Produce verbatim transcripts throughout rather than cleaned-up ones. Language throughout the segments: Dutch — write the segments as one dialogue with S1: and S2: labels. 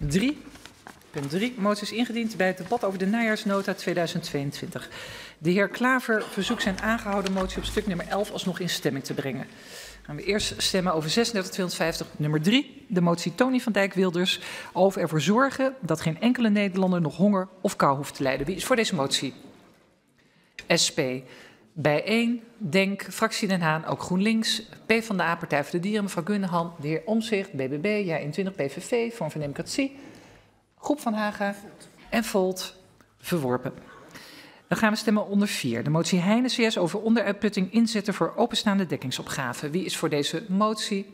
S1: drie. Punt drie. Motie is ingediend bij het debat over de najaarsnota tweeduizend tweeëntwintig. De heer Klaver verzoekt zijn aangehouden motie op stuk nummer elf alsnog in stemming te brengen. Gaan we eerst stemmen over zesendertig tweehonderdvijftig, nummer drie. De motie Tony van Dijk-Wilders over ervoor zorgen dat geen enkele Nederlander nog honger of kou hoeft te lijden. Wie is voor deze motie? S P. Bijeen, Denk, Fractie Den Haan, ook GroenLinks, PvdA, Partij voor de Dieren, mevrouw Gunnehan, de heer Omtzigt, B B B, Ja eenentwintig, P V V, Vorm van Democratie, Groep van Haga en Volt, verworpen. Dan gaan we stemmen onder vier. De motie Heijnen C S over onderuitputting inzetten voor openstaande dekkingsopgaven. Wie is voor deze motie?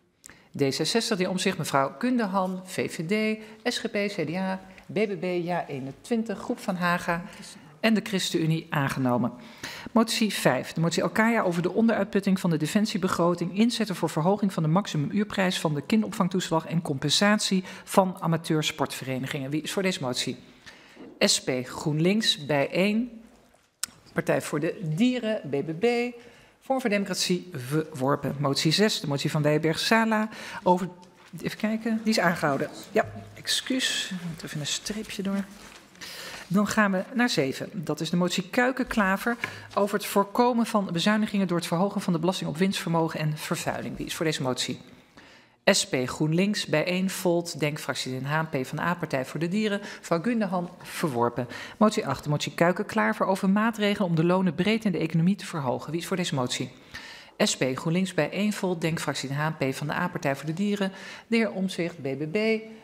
S1: D zesenzestig, de heer Omtzigt, mevrouw Gunnehan, V V D, S G P, C D A, B B B, Ja eenentwintig, Groep van Haga en de ChristenUnie aangenomen. Motie vijf. De motie Alkaya over de onderuitputting van de defensiebegroting inzetten voor verhoging van de maximumuurprijs van de kinderopvangtoeslag en compensatie van amateursportverenigingen. Wie is voor deze motie? S P, GroenLinks, Bijeen, Partij voor de Dieren, B B B, Vorm voor Democratie, verworpen. Motie zes. De motie van Wijberg-Sala over... Even kijken, die is aangehouden. Ja, excuus. Even een streepje door. Dan gaan we naar zeven. Dat is de motie Kuiken-Klaver over het voorkomen van bezuinigingen door het verhogen van de belasting op winstvermogen en vervuiling. Wie is voor deze motie? S P, GroenLinks, Bijeen, Volt, Denk, Fractie Den Haan, PvdA, Partij voor de Dieren, mevrouw Gunnehan, verworpen. Motie acht, de motie Kuiken-Klaver over maatregelen om de lonen breed in de economie te verhogen. Wie is voor deze motie? S P, GroenLinks, Bijeen, Volt, Denk, Fractie Den Haan, PvdA, Partij voor de Dieren, de heer Omtzigt, B B B,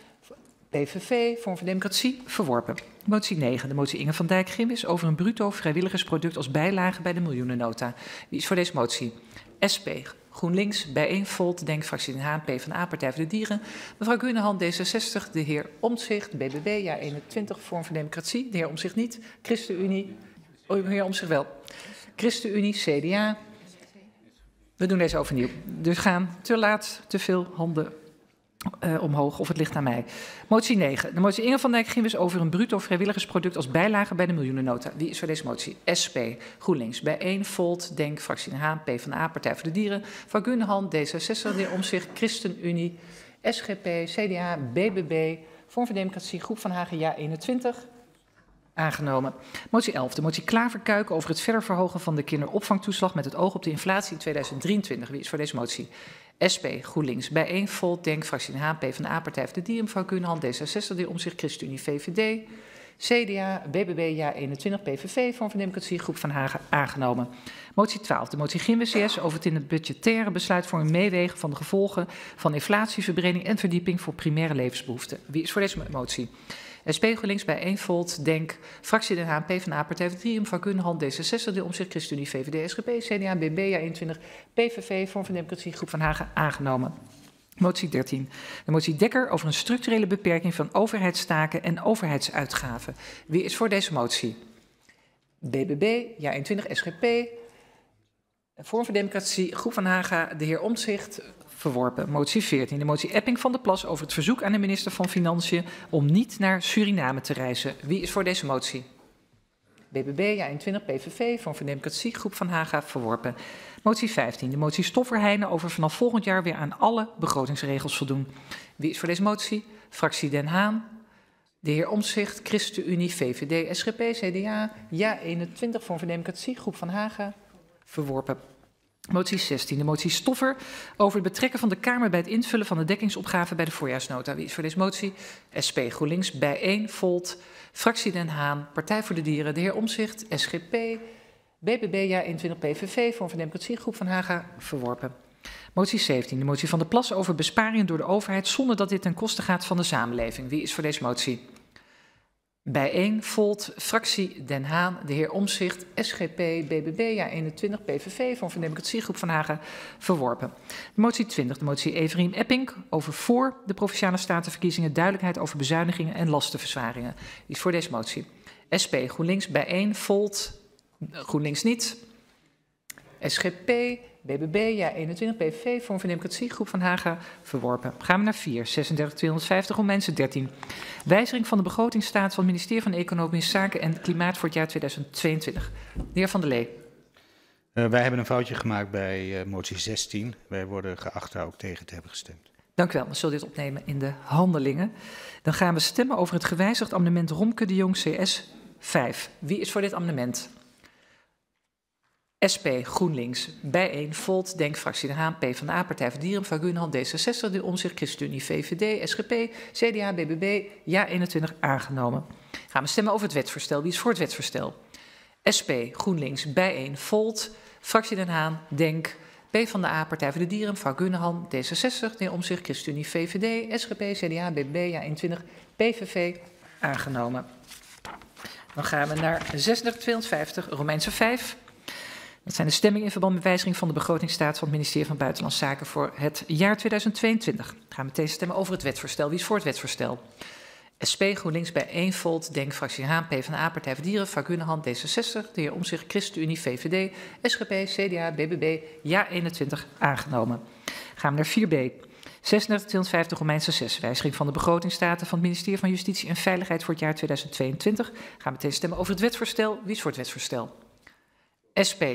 S1: P V V, Vorm van Democratie, verworpen. Motie negen, de motie Inge van Dijk-Gimmers over een bruto vrijwilligersproduct als bijlage bij de miljoenennota. Wie is voor deze motie? S P, GroenLinks, Bijeen, Volt, Denk, Fractie Den Haan, PvdA, Partij voor de Dieren, mevrouw Gunnehan, D zesenzestig, de heer Omtzigt, B B B, Ja eenentwintig, Vorm van Democratie, de heer Omtzigt niet, ChristenUnie, oh, de heer Omtzigt wel, ChristenUnie, C D A. We doen deze overnieuw. Dus gaan te laat, te veel handen Uh, omhoog, of het ligt aan mij. Motie negen. De motie Inge van Dijk-Gimmers over een bruto vrijwilligersproduct als bijlage bij de miljoenennota. Wie is voor deze motie? S P, GroenLinks, Bijeen, Volt, Denk, Fractie Den Haan, PvdA, Partij voor de Dieren, Van Gunnehan, D zesenzestig, de heer Omtzigt, ChristenUnie, S G P, C D A, B B B, Vorm van Democratie, Groep van Hagen, Ja eenentwintig. Aangenomen. Motie elf. De motie Klaver-Kuiken over het verder verhogen van de kinderopvangtoeslag met het oog op de inflatie in tweeduizend drieëntwintig. Wie is voor deze motie? S P, GroenLinks, Bijeen, Volt, Denk, Fractie Den Haan, PvdA, Partij voor de Dieren, mevrouw Gunnehan, D zesenzestig, de heer Omtzigt, ChristenUnie, V V D, C D A, B B B, Ja eenentwintig, P V V, Vorm van Democratie, Groep van Hagen, aangenomen. Motie twaalf. De motie Gimmers C S over het in het budgettaire besluitvorming meewegen van de gevolgen van inflatieverbreding en verdieping voor primaire levensbehoeften. Wie is voor deze motie? S P, GroenLinks, Bijeen, Volt, Denk, Fractie Den Haan, PvdA, Partij voor de Dieren, mevrouw Gunnehan, D zesenzestig, de Omtzigt, ChristenUnie, V V D, S G P, C D A, B B B, Ja eenentwintig, P V V, Vorm van Democratie, Groep van Hagen, aangenomen. Motie dertien. De motie Dekker over een structurele beperking van overheidstaken en overheidsuitgaven. Wie is voor deze motie? B B B, Ja eenentwintig, S G P, Vorm van Democratie, Groep van Hagen, de heer Omtzigt, verworpen. Motie veertien. De motie Epping van der Plas over het verzoek aan de minister van Financiën om niet naar Suriname te reizen. Wie is voor deze motie? B B B, Ja eenentwintig, P V V, Vorm van Democratie, Groep van Haga, verworpen. Motie vijftien. De motie Stofferheijnen over vanaf volgend jaar weer aan alle begrotingsregels voldoen. Wie is voor deze motie? Fractie Den Haan, de heer Omtzigt, ChristenUnie, V V D, S G P, C D A, Ja eenentwintig, Vorm van Democratie, Groep van Haga, verworpen. Motie zestien. De motie Stoffer over het betrekken van de Kamer bij het invullen van de dekkingsopgave bij de voorjaarsnota. Wie is voor deze motie? S P, GroenLinks, Bijeen, Volt, Fractie Den Haan, Partij voor de Dieren, de heer Omtzigt, S G P, B B B, Ja eenentwintig, P V V, Vorm van Democratie, Groep van Haga, verworpen. Motie zeventien. De motie van der Plas over besparingen door de overheid zonder dat dit ten koste gaat van de samenleving. Wie is voor deze motie? Bijeen, Volt, Fractie Den Haan, de heer Omtzigt, S G P, B B B, Ja eenentwintig, P V V, Vorm van Democratie, Groep van Hagen, verworpen. De motie twintig, de motie Everiem Epping over voor de Provinciale Statenverkiezingen duidelijkheid over bezuinigingen en lastenverzwaringen. Die is voor deze motie. S P, GroenLinks, Bijeen, Volt, GroenLinks niet, S G P, B B B, Ja eenentwintig, P V V, Vorm van Democratie, Groep van Haga, verworpen. Gaan we naar vier, zesendertig tweehonderdvijftig, Romeinse dertien. Wijziging van de begrotingsstaat van het ministerie van Economische Zaken en Klimaat voor het jaar tweeduizend tweeëntwintig. De heer Van der Lee.
S2: Uh, wij hebben een foutje gemaakt bij uh, motie zestien. Wij worden geacht daar ook tegen te hebben gestemd.
S1: Dank u wel. We zullen dit opnemen in de handelingen. Dan gaan we stemmen over het gewijzigd amendement Romke de Jong C S vijf. Wie is voor dit amendement? S P, GroenLinks, bijeen, Volt, Denk, Fractie De Haan, PvdA, Partij voor Dieren, Vagunhand, D zesenzestig, De Omtzigt, ChristenUnie, V V D, S G P, C D A, B B B, ja eenentwintig, aangenomen. Gaan we stemmen over het wetsvoorstel. Wie is voor het wetsvoorstel? S P, GroenLinks, bijeen, Volt, Fractie Den Haan, Denk, PvdA, Partij voor de Dieren, Vagunhand, D zesenzestig, De Omtzigt, ChristenUnie, V V D, S G P, C D A, B B B, ja eenentwintig, P V V, aangenomen. Dan gaan we naar zesendertig tweehonderdvijftig, Romeinse vijf. Dat zijn de stemmingen in verband met wijziging van de begrotingsstaat van het ministerie van Buitenlandse Zaken voor het jaar tweeduizend tweeëntwintig. We gaan meteen stemmen over het wetsvoorstel. Wie is voor het wetsvoorstel? S P, GroenLinks, bijeen, Volt, Denk, Fractie Haan, PvdA, Partij voor Dieren, Vagunhand, D zesenzestig, de heer Omtzigt, ChristenUnie, V V D, S G P, C D A, B B B, ja eenentwintig, aangenomen. Gaan we naar vier B. zesendertig tweehonderdvijftig, Romeinse zes. Wijziging van de begrotingsstaten van het ministerie van Justitie en Veiligheid voor het jaar tweeduizend tweeëntwintig. We gaan meteen stemmen over het wetsvoorstel. Wie is voor het wetsvoorstel? S P,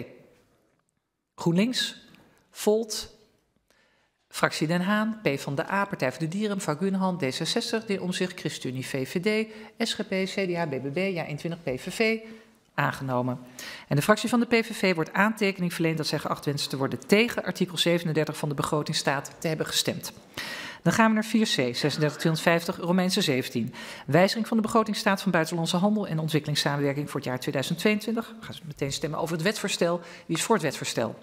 S1: GroenLinks, Volt, Fractie Den Haan, PvdA, Partij voor de Dieren, Vagunhand, D zesenzestig, de Omtzigt, ChristenUnie, V V D, S G P, C D A, B B B, ja eenentwintig, P V V, aangenomen. En de fractie van de P V V wordt aantekening verleend dat zij geacht wenst te worden tegen artikel zevenendertig van de begrotingsstaat te hebben gestemd. Dan gaan we naar vier C, zesendertig tweehonderdvijftig, Romeinse zeventien. Wijziging van de begrotingsstaat van buitenlandse handel en ontwikkelingssamenwerking voor het jaar tweeduizend tweeëntwintig. We gaan meteen stemmen over het wetsvoorstel. Wie is voor het wetsvoorstel?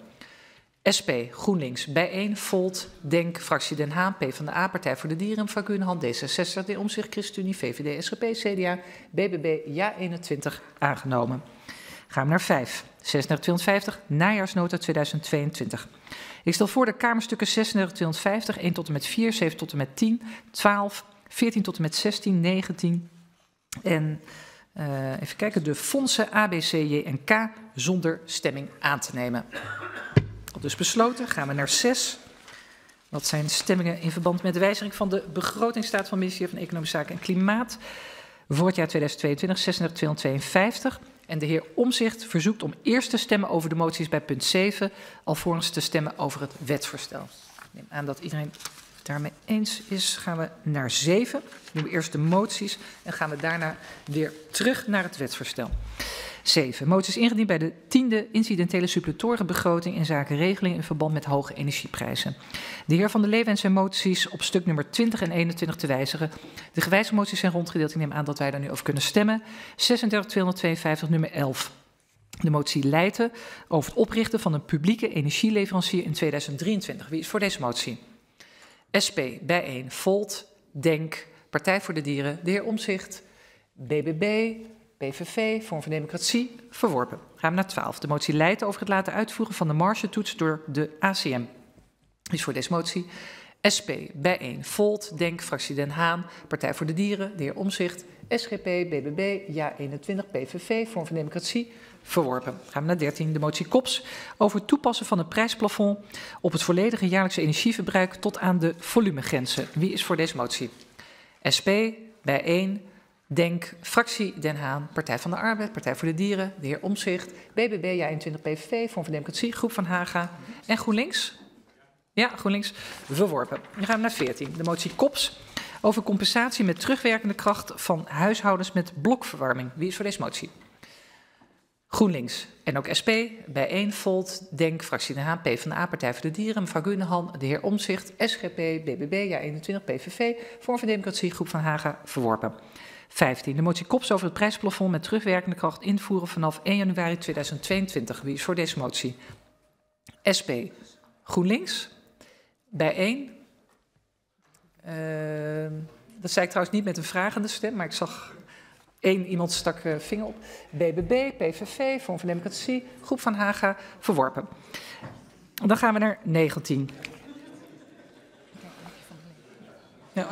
S1: S P, GroenLinks, bijeen, Volt, Denk, Fractie Den Haan, PvdA, Partij voor de Dieren, Vagunhand, D zesenzestig, de Omtzigt, ChristenUnie, V V D, S G P, C D A, B B B, ja eenentwintig, aangenomen. Gaan we naar vijf, zesendertig tweehonderdvijftig, najaarsnota tweeduizend tweeëntwintig. Ik stel voor de kamerstukken zesendertig tweehonderdvijftig, één tot en met vier, zeven tot en met tien, twaalf, veertien tot en met zestien, negentien en uh, even kijken, de fondsen A, B, C, J en K zonder stemming aan te nemen. Dus besloten. Gaan we naar zes. Dat zijn stemmingen in verband met de wijziging van de begrotingsstaat van het ministerie van Economische Zaken en Klimaat voor het jaar tweeduizend tweeëntwintig, zesendertig tweehonderdtweeënvijftig. En de heer Omtzigt verzoekt om eerst te stemmen over de moties bij punt zeven, alvorens te stemmen over het wetsvoorstel. Ik neem aan dat iedereen het daarmee eens is. Gaan we naar zeven. Doen we eerst de moties en gaan we daarna weer terug naar het wetsvoorstel. zeven. Moties ingediend bij de tiende incidentele suppletorenbegroting in zaken regeling in verband met hoge energieprijzen. De heer Van der Lee wenst zijn moties op stuk nummer twintig en eenentwintig te wijzigen. De gewijzigde moties zijn rondgedeeld. Ik neem aan dat wij daar nu over kunnen stemmen. zesendertig tweehonderdtweeënvijftig, nummer elf. De motie Leijten over het oprichten van een publieke energieleverancier in tweeduizend drieëntwintig. Wie is voor deze motie? S P, bijeen, Volt, Denk, Partij voor de Dieren, de heer Omtzigt, B B B, P V V, Vorm voor Democratie, verworpen. Gaan we naar twaalf. De motie Leijten over het laten uitvoeren van de margetoets door de A C M. Is voor deze motie S P, bijeen, Volt, Denk, Fractie Den Haan, Partij voor de Dieren, de heer Omtzigt, S G P, B B B, ja eenentwintig, P V V, Vorm voor Democratie, verworpen. Gaan we naar dertien. De motie Kops over het toepassen van een prijsplafond op het volledige jaarlijkse energieverbruik tot aan de volumegrenzen. Wie is voor deze motie? S P, bijeen, Denk, Fractie Den Haan, Partij van de Arbeid, Partij voor de Dieren, de heer Omtzigt, B B B, ja eenentwintig, P V V, Vorm voor Democratie, Groep van Haga en GroenLinks. Ja, GroenLinks, verworpen. Dan gaan we naar veertien. De motie Kops over compensatie met terugwerkende kracht van huishoudens met blokverwarming. Wie is voor deze motie? GroenLinks en ook S P, bijeen, Volt, Denk, Fractie Den Haan, PvdA, Partij voor de Dieren, Vagunhand, de heer Omtzigt, S G P, B B B, ja eenentwintig, P V V, Vorm voor Democratie, Groep van Haga, verworpen. vijftien. De motie Kops over het prijsplafond met terugwerkende kracht invoeren vanaf één januari tweeduizend tweeëntwintig. Wie is voor deze motie? S P, GroenLinks, bijeen. Uh, dat zei ik trouwens niet met een vragende stem, maar ik zag één iemand stak uh, vinger op. B B B, P V V, Vorm voor Democratie, Groep van Haga, verworpen. Dan gaan we naar negentien. Ja.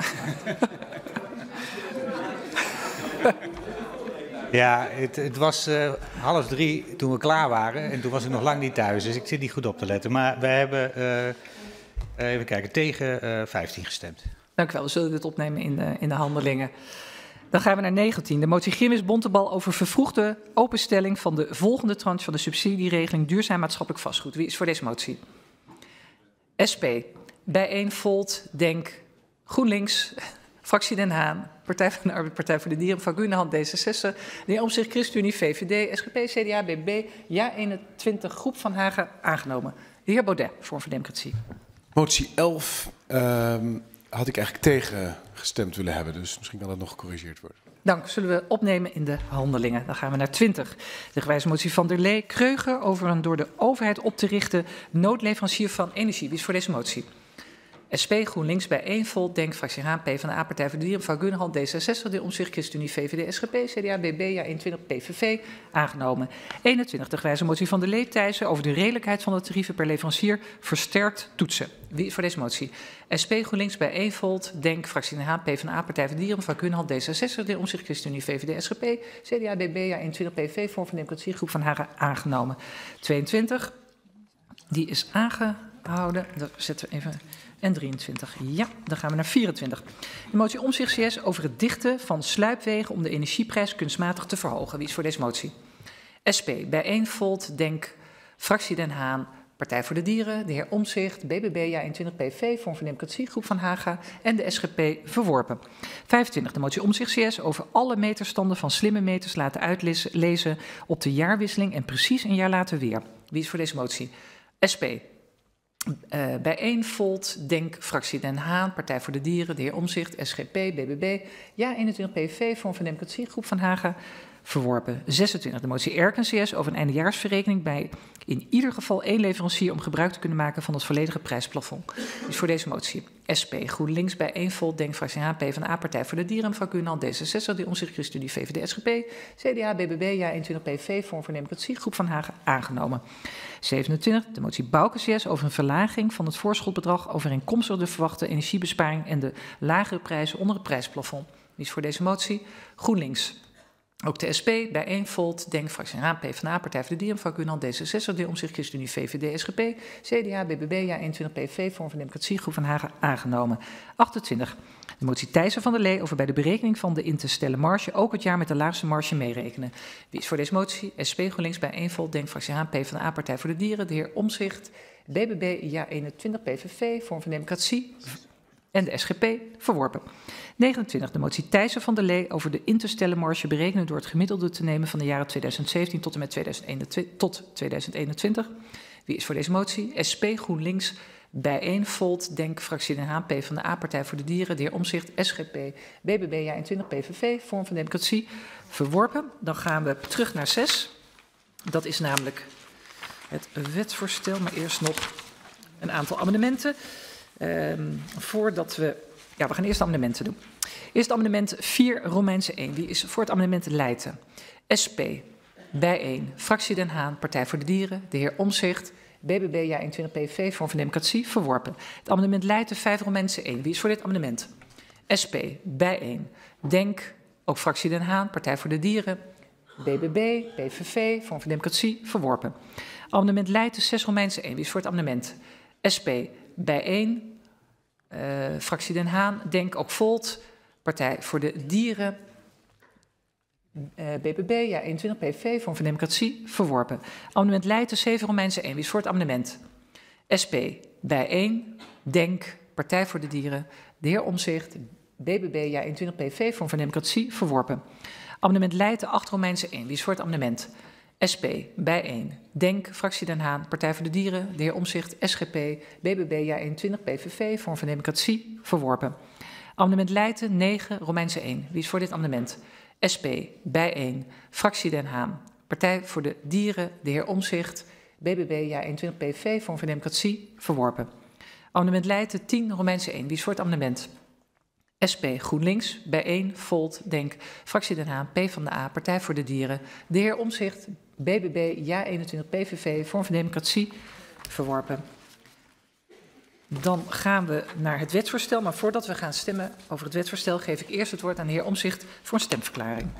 S2: Ja, het, het was uh, half drie toen we klaar waren en toen was ik nog lang niet thuis, dus ik zit niet goed op te letten. Maar wij hebben, uh, even kijken, tegen uh, vijftien gestemd.
S1: Dank u wel, we zullen dit opnemen in de, in de handelingen. Dan gaan we naar negentien. De motie Grimmis-Bontebal over vervroegde openstelling van de volgende tranche van de subsidieregeling duurzaam maatschappelijk vastgoed. Wie is voor deze motie? S P, bijeen Volt, Denk, GroenLinks, Fractie Den Haan, Partij van de Arbeid, Partij voor de Dieren, Van Gunehand, D zesenzestig, de heer Omtzigt, ChristenUnie, V V D, S G P, C D A, B B B, Ja eenentwintig, Groep van Hagen, aangenomen. De heer Baudet, Vorm voor Democratie.
S3: Motie elf uh, had ik eigenlijk tegen gestemd willen hebben, dus misschien kan dat nog gecorrigeerd worden.
S1: Dank. Zullen we opnemen in de handelingen. Dan gaan we naar twintig. De gewijze motie van der Lee Kreuger over een door de overheid op te richten noodleverancier van energie. Wie is voor deze motie? S P, GroenLinks, bijeen Volt, Denk, Fractie Haan, PvdA, Partij voor de Dieren, Van Gunehand, D zesenzestig, de Omtzigt, ChristenUnie, V V D, S G P, C D A, B B B, Ja eenentwintig, P V V, aangenomen. eenentwintig, de gewijze motie van der Lee Thijssen over de redelijkheid van de tarieven per leverancier versterkt toetsen. Wie is voor deze motie? S P, GroenLinks, bijeen Volt, Denk, Fractie Den Haan, PvdA, Partij voor de Dieren, Van Gunehand, D zesenzestig, de Omtzigt, ChristenUnie, V V D, S G P, C D A, B B B, Ja eenentwintig, P V V, Vorm van Democratie, Groep van Hagen, aangenomen. tweeëntwintig, die is aangehouden. Dat zetten we even... En drieëntwintig. Ja, dan gaan we naar vierentwintig. De motie Omtzigt C S over het dichten van sluipwegen om de energieprijs kunstmatig te verhogen. Wie is voor deze motie? S P, bijeen Volt, Denk, Fractie Den Haan, Partij voor de Dieren, de heer Omtzigt, B B B, Ja eenentwintig, P V V, Vorm van Democratie, Groep van Haga en de S G P verworpen. vijfentwintig. De motie Omtzigt C S over alle meterstanden van slimme meters laten uitlezen op de jaarwisseling en precies een jaar later weer. Wie is voor deze motie? S P. Uh, bijeen Volt, Denk, Fractie Den Haan, Partij voor de Dieren, de heer Omtzigt, S G P, B B B, Ja eenentwintig, P V V, Vorm van Democratie, Groep van Haga, verworpen. zesentwintig. De motie Erken C S over een eindejaarsverrekening bij in ieder geval één leverancier om gebruik te kunnen maken van het volledige prijsplafond. Dus voor deze motie S P, GroenLinks, bijeen Volt, Denk, Fractie Haan, PvdA, Partij voor de Dieren, Van Gunehand, D zesenzestig, de Omtzigt, ChristenUnie, V V D, S G P, C D A, B B B, Ja eenentwintig, P V V, Vorm van Democratie, Groep van Hagen, aangenomen. zevenentwintig. De motie Bouke C S over een verlaging van het voorschotbedrag overeenkomstig de verwachte energiebesparing en de lagere prijzen onder het prijsplafond. Wie is voor deze motie? GroenLinks. Ook de S P, bijeen Volt, Denk, Fractie Haan, PvdA, Partij voor de Dieren, Van Gunehand, D zesenzestig, de Omtzigt, ChristenUnie, V V D, S G P, C D A, B B B, Ja eenentwintig, P V V, Vorm van Democratie, Groep van Hagen, aangenomen. achtentwintig. De motie Thijssen van der Lee over bij de berekening van de in te stellen marge ook het jaar met de laagste marge meerekenen. Wie is voor deze motie? S P, GroenLinks, bijeen Volt, Denk, Fractie Haan, PvdA, Partij voor de Dieren, de heer Omtzigt, B B B, Ja eenentwintig, P V V, Vorm van Democratie en de S G P verworpen. negenentwintig. De motie Thijssen van der Lee over de in te stellen marge berekenen door het gemiddelde te nemen van de jaren tweeduizend zeventien tot en met tweeduizend eenentwintig, tot tweeduizend eenentwintig. Wie is voor deze motie? S P, GroenLinks, bijeen Volt, Denk, Fractie Den Haan, PvdA, Partij voor de Dieren, de heer Omtzigt, S G P, B B B, Ja eenentwintig, P V V, Vorm van Democratie verworpen. Dan gaan we terug naar zes. Dat is namelijk het wetsvoorstel, maar eerst nog een aantal amendementen. Um, voordat we... Ja, we gaan eerst de amendementen doen. Eerst amendement vier, Romeinse één. Die is voor het amendement Leijten. S P, bijeen, Fractie Den Haan, Partij voor de Dieren, de heer Omtzigt, B B B, Ja eenentwintig, P V V, Vorm van Democratie, verworpen. Het amendement Leijten vijf, Romeinse één. Wie is voor dit amendement? S P, bijeen, Denk, ook Fractie Den Haan, Partij voor de Dieren, B B B, P V V, Vorm van Democratie, verworpen. Amendement Leijten zes, Romeinse één. Wie is voor het amendement? S P, bijeen, uh, Fractie Den Haan, Denk, ook Volt, Partij voor de Dieren, uh, B B B, Ja eenentwintig, P V V, Vorm van Democratie, verworpen. Amendement Leijten zeven, Romeinse één. Wie is voor het amendement? S P, bijeen, Denk, Partij voor de Dieren, de heer Omtzigt, B B B, Ja eenentwintig, P V V, Vorm van Democratie, verworpen. Amendement Leijten acht, Romeinse één. Wie is voor het amendement? S P, bijeen, Denk, Fractie Den Haan, Partij voor de Dieren, de heer Omtzigt, S G P, B B B, Ja eenentwintig, P V V, Vorm van Democratie, verworpen. Amendement Leijten negen, Romeinse één. Wie is voor dit amendement? S P, bijeen, Fractie Den Haan, Partij voor de Dieren, de heer Omtzigt, B B B, Ja eenentwintig, P V V, Vorm van Democratie, verworpen. Amendement Leijten tien, Romeinse één. Wie is voor het amendement? S P, GroenLinks, bijeen, Volt, Denk, Fractie Den Haan, PvdA, Partij voor de Dieren, de heer Omtzigt, B B B, Ja eenentwintig, P V V, Vorm van Democratie, verworpen. Dan gaan we naar het wetsvoorstel, maar voordat we gaan stemmen over het wetsvoorstel geef ik eerst het woord aan de heer Omtzigt voor een stemverklaring.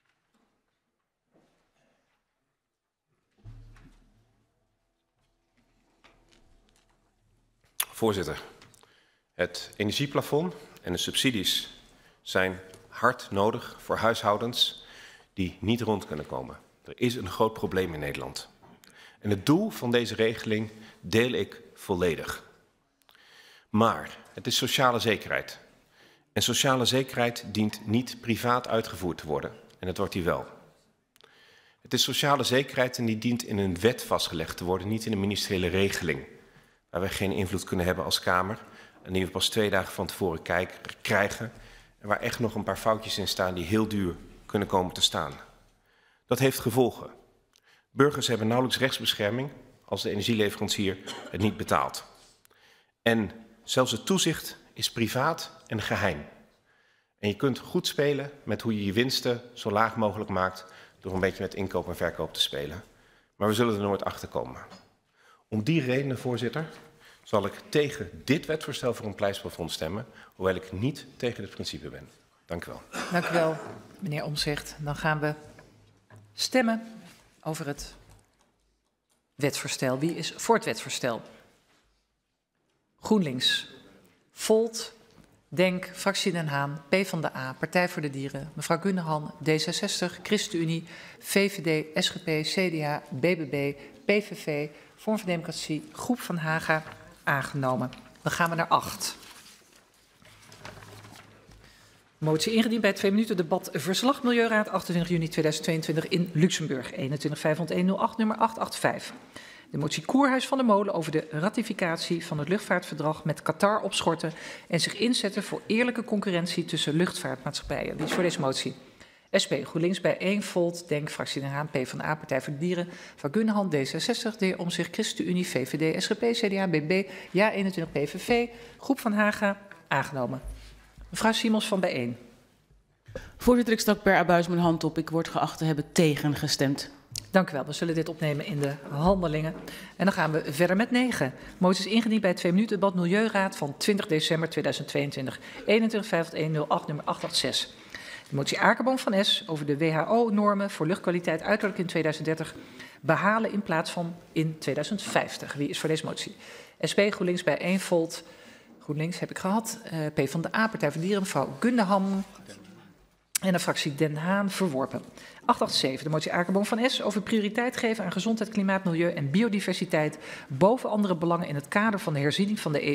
S4: Voorzitter, het energieplafond en de subsidies zijn hard nodig voor huishoudens die niet rond kunnen komen. Er is een groot probleem in Nederland. En het doel van deze regeling deel ik volledig. Maar het is sociale zekerheid. En sociale zekerheid dient niet privaat uitgevoerd te worden. En dat wordt die wel. Het is sociale zekerheid en die dient in een wet vastgelegd te worden, niet in een ministeriële regeling. Waar wij geen invloed kunnen hebben als Kamer. En die we pas twee dagen van tevoren kijken, krijgen. En waar echt nog een paar foutjes in staan die heel duur kunnen komen te staan. Dat heeft gevolgen. Burgers hebben nauwelijks rechtsbescherming als de energieleverancier het niet betaalt. En zelfs het toezicht is privaat en geheim. En je kunt goed spelen met hoe je je winsten zo laag mogelijk maakt door een beetje met inkoop en verkoop te spelen. Maar we zullen er nooit achter komen. Om die redenen, voorzitter, zal ik tegen dit wetsvoorstel voor een prijsplafond stemmen, hoewel ik niet tegen het principe ben. Dank u wel.
S1: Dank u wel, meneer Omtzigt. Dan gaan we stemmen over het wetsvoorstel. Wie is voor het wetsvoorstel? GroenLinks, Volt, Denk, Fractie Den Haan, PvdA, Partij voor de Dieren, mevrouw Gunderhan, D zesenzestig, ChristenUnie, V V D, S G P, C D A, B B B, P V V, Vorm voor Democratie, Groep van Haga, aangenomen. Dan gaan we naar acht. Motie ingediend bij het twee minuten debat Verslag Milieuraad achtentwintig juni tweeduizend tweeëntwintig in Luxemburg, eenentwintig vijfhonderdéén nul acht, nummer acht acht vijf. De motie Koerhuis van der Molen over de ratificatie van het luchtvaartverdrag met Qatar opschorten en zich inzetten voor eerlijke concurrentie tussen luchtvaartmaatschappijen. Wie is voor deze motie? S P, GroenLinks bij één, Volt, Denk, Fractie Den Haan, PvdA, Partij voor de Dieren, Van Gunderhan, D zesenzestig, de heer Omtzigt, ChristenUnie, V V D, S G P, C D A, B B, Ja eenentwintig, P V V, Groep van Haga, aangenomen. Mevrouw Simons van bijeen.
S5: Voorzitter, ik stak per abuis mijn hand op. Ik word geacht te hebben tegen gestemd.
S1: Dank u wel. We zullen dit opnemen in de handelingen. En dan gaan we verder met negen. Moties ingediend bij het twee minuten debat Milieuraad van twintig december tweeduizend tweeëntwintig. eenentwintig vijfhonderdéén nul acht, nummer acht acht zes. De motie Akerboom van S over de W H O-normen voor luchtkwaliteit uiterlijk in tweeduizend dertig behalen in plaats van in tweeduizend vijftig. Wie is voor deze motie? S P, GroenLinks bij één, Volt. GroenLinks heb ik gehad. Uh, PvdA, Partij voor de Dieren, mevrouw Gunderhan. En de fractie Den Haan verworpen. acht acht zeven, de motie Akerboom van S over prioriteit geven aan gezondheid, klimaat, milieu en biodiversiteit boven andere belangen in het kader van de herziening van de E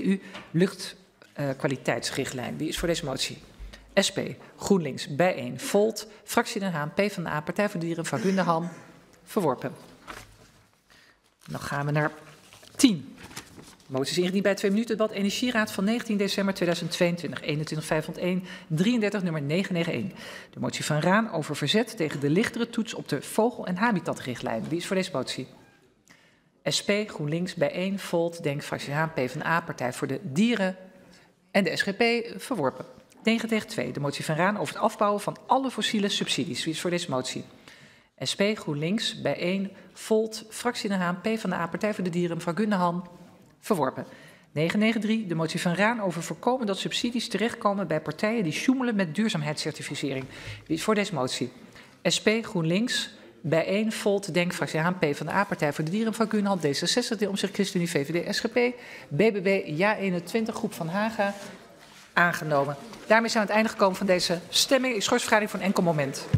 S1: U-luchtkwaliteitsrichtlijn. Uh, Wie is voor deze motie? S P, GroenLinks, bijeen, Volt, fractie Den Haan, PvdA, Partij voor de Dieren, Van Gunderhan, verworpen. Dan gaan we naar tien. Moties ingediend bij het twee minuten debat Energieraad van negentien december tweeduizend tweeëntwintig, eenentwintig vijfhonderdéén, drieëndertig, nummer negenhonderdeenennegentig. De motie van Raan over verzet tegen de lichtere toets op de vogel- en habitatrichtlijn. Wie is voor deze motie? S P, GroenLinks, bijeen, Volt, Denk, Fractie Haan, PvdA, Partij voor de Dieren en de S G P verworpen. negen tegen twee, de motie van Raan over het afbouwen van alle fossiele subsidies. Wie is voor deze motie? S P, GroenLinks, bijeen, Volt, Fractie Den Haan, PvdA, Partij voor de Dieren, mevrouw Gunderhan, verworpen. negenhonderdnegentig, de motie van Raan over voorkomen dat subsidies terechtkomen bij partijen die sjoemelen met duurzaamheidscertificering. Wie is voor deze motie? S P, GroenLinks, bijeen, Volt, Denk, Fractie Haan, PvdA, Partij voor de Dieren, Van Gunderhan, D zesenzestig, de Omtzigt, ChristenUnie, V V D, S G P, B B B, Ja eenentwintig, Groep van Haga, aangenomen. Daarmee zijn we aan het einde gekomen van deze stemming. Ik schors vergadering voor een enkel moment.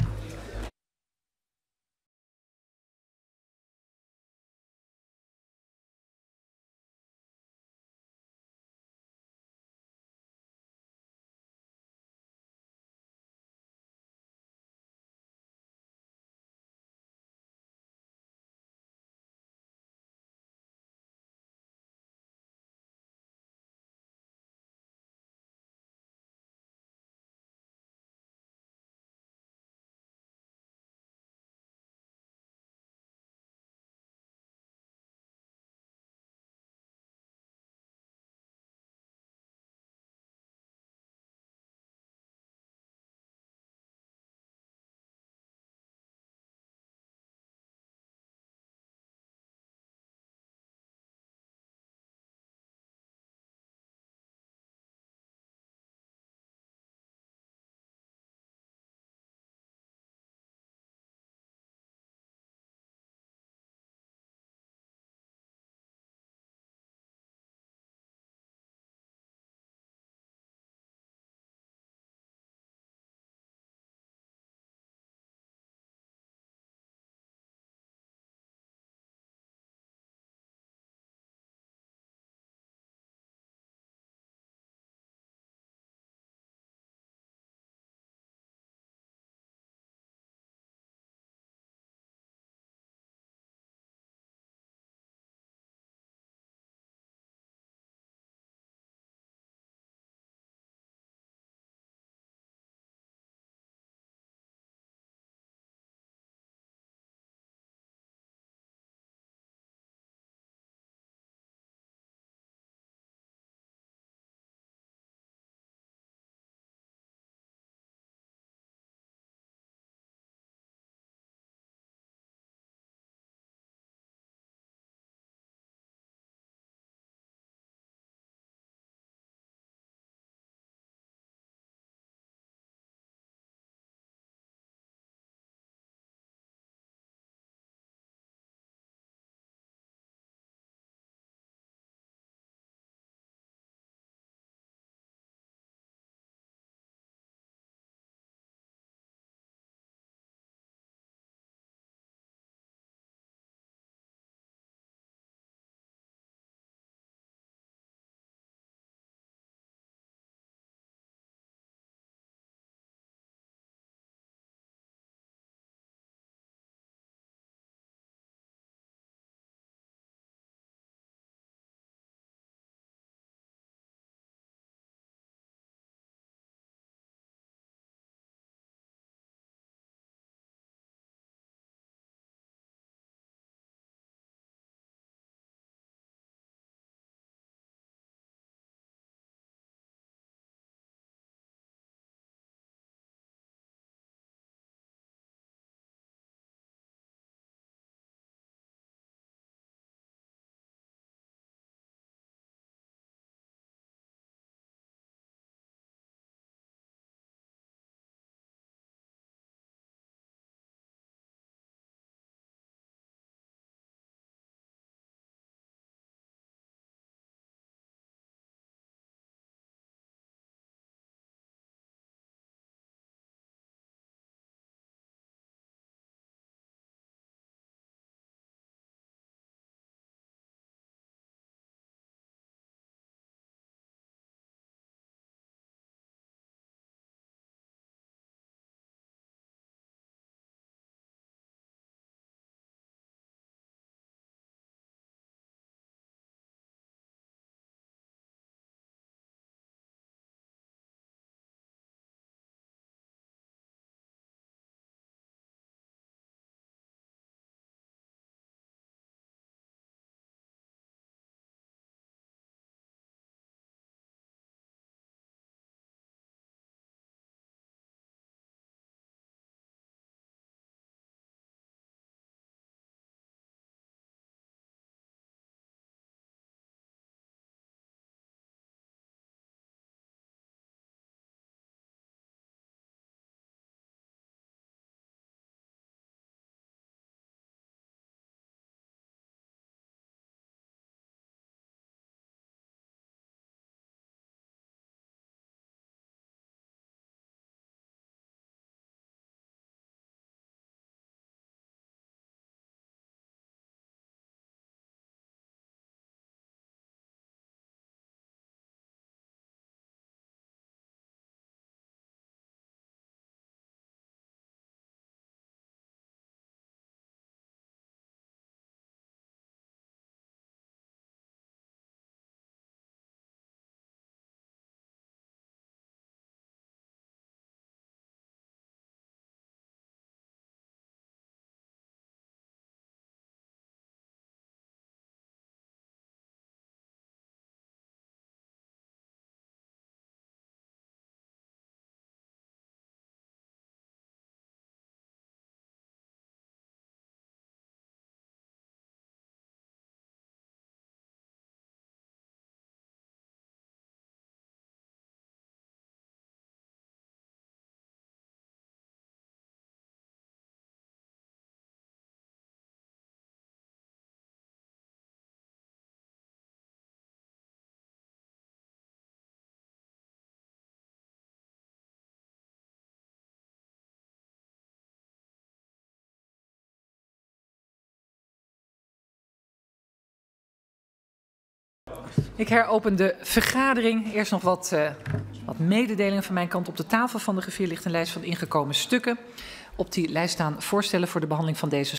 S1: Ik heropen de vergadering. Eerst nog wat, uh, wat mededelingen van mijn kant. Op de tafel van de griffier ligt een lijst van ingekomen stukken. Op die lijst staan voorstellen voor de behandeling van deze